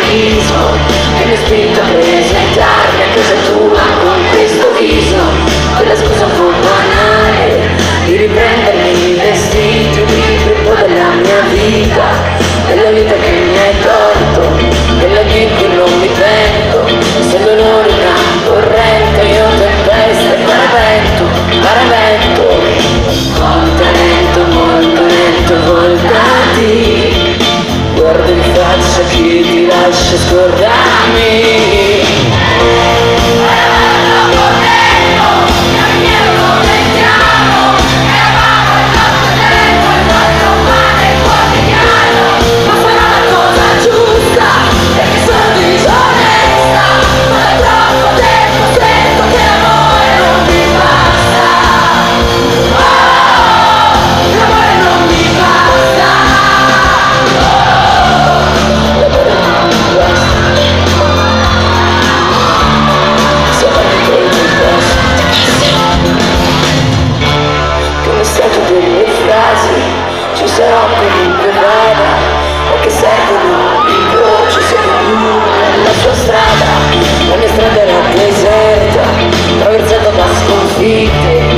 egoismo che mi ha spinto a presentarmi a casa tua con questo viso. Quella scusa un po' banale di riprendermi i vestiti, un libro un po' della mia vita, della vita che mi hai tolto, della di cui non mi pento. Essendo l'unica corrente io tempesta e paravento molto lento, voltati, guarda in faccia chi ti lascia scordarmi. Ci sarò comunque vada, perché servono incroci, siamo ognuno nella sua strada. La mia strada era deserta, attraversata da sconfitte,